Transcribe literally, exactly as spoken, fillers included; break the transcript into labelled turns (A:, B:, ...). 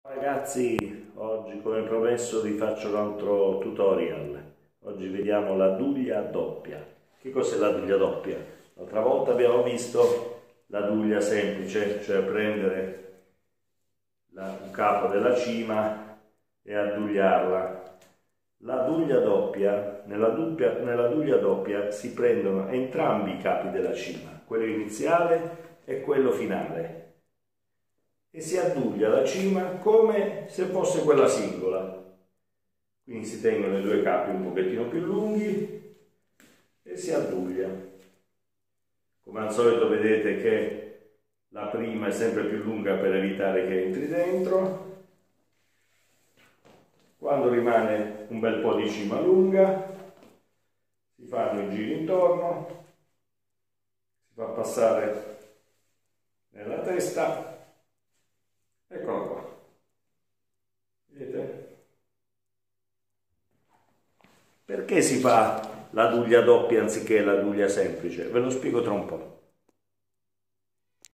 A: Ragazzi, oggi come promesso vi faccio un altro tutorial. Oggi vediamo la duglia doppia. Che cos'è la duglia doppia? L'altra volta abbiamo visto la duglia semplice, cioè prendere la, un capo della cima e addugliarla. La duglia doppia, nella, dubbia, nella duglia doppia si prendono entrambi i capi della cima, quello iniziale e quello finale, e si adduglia la cima come se fosse quella singola. Quindi si tengono i due capi un pochettino più lunghi e si adduglia. Come al solito vedete che la prima è sempre più lunga per evitare che entri dentro. Quando rimane un bel po' di cima lunga, si fanno i giri intorno, si fa passare nella testa. Eccolo qua, vedete? Perché si fa la duglia doppia anziché la duglia semplice? Ve lo spiego tra un po'.